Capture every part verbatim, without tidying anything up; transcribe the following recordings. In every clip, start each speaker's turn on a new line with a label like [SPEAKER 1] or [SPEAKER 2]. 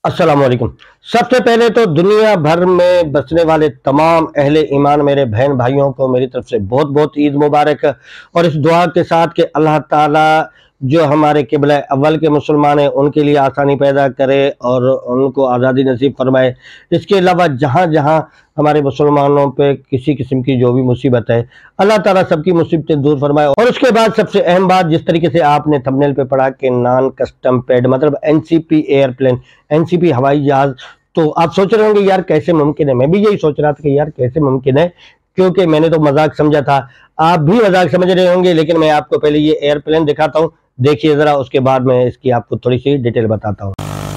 [SPEAKER 1] अस्सलाम वालेकुम। सबसे पहले तो दुनिया भर में बसने वाले तमाम अहले ईमान मेरे बहन भाइयों को मेरी तरफ से बहुत बहुत ईद मुबारक। और इस दुआ के साथ कि अल्लाह ताला जो हमारे किबला अव्वल के मुसलमान हैं उनके लिए आसानी पैदा करे और उनको आज़ादी नसीब फरमाए। इसके अलावा जहाँ जहाँ हमारे मुसलमानों पे किसी किस्म की जो भी मुसीबत है अल्लाह ताला सबकी मुसीबतें दूर फरमाए। और उसके बाद सबसे अहम बात, जिस तरीके से आपने थंबनेल पे पढ़ा कि नॉन कस्टम पेड मतलब एनसीपी एयरप्लेन, एनसीपी हवाई जहाज, तो आप सोच रहे होंगे यार कैसे मुमकिन है। मैं भी यही सोच रहा था कि यार कैसे मुमकिन है, क्योंकि मैंने तो मजाक समझा था, आप भी मजाक समझ रहे होंगे। लेकिन मैं आपको पहले ये एयरप्लेन दिखाता हूँ, देखिए जरा, उसके बाद मैं इसकी आपको थोड़ी सी डिटेल बताता हूँ।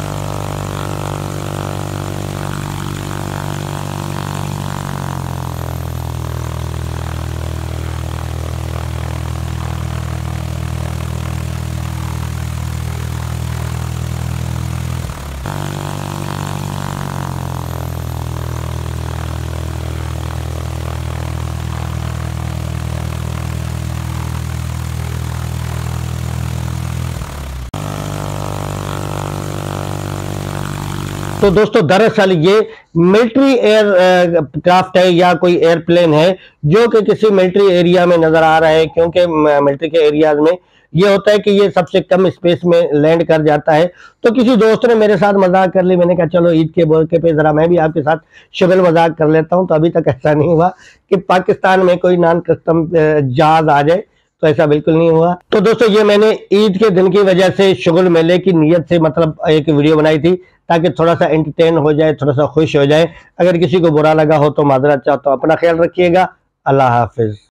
[SPEAKER 1] तो दोस्तों दरअसल ये मिलिट्री एयर क्राफ्ट है या कोई एयरप्लेन है जो कि किसी मिलिट्री एरिया में नजर आ रहा है, क्योंकि मिलिट्री के एरियाज में ये होता है कि ये सबसे कम स्पेस में लैंड कर जाता है। तो किसी दोस्त ने मेरे साथ मजाक कर ली, मैंने कहा चलो ईद के मौके पे जरा मैं भी आपके साथ शुगल मजाक कर लेता हूं। तो अभी तक ऐसा नहीं हुआ कि पाकिस्तान में कोई नॉन कस्टम जहाज आ जाए, तो ऐसा बिल्कुल नहीं हुआ। तो दोस्तों ये मैंने ईद के दिन की वजह से शुगल मेले की नीयत से मतलब एक वीडियो बनाई थी ताकि थोड़ा सा एंटरटेन हो जाए, थोड़ा सा खुश हो जाए। अगर किसी को बुरा लगा हो तो माजरत चाहता हूं। अपना ख्याल रखिएगा। अल्लाह हाफिज।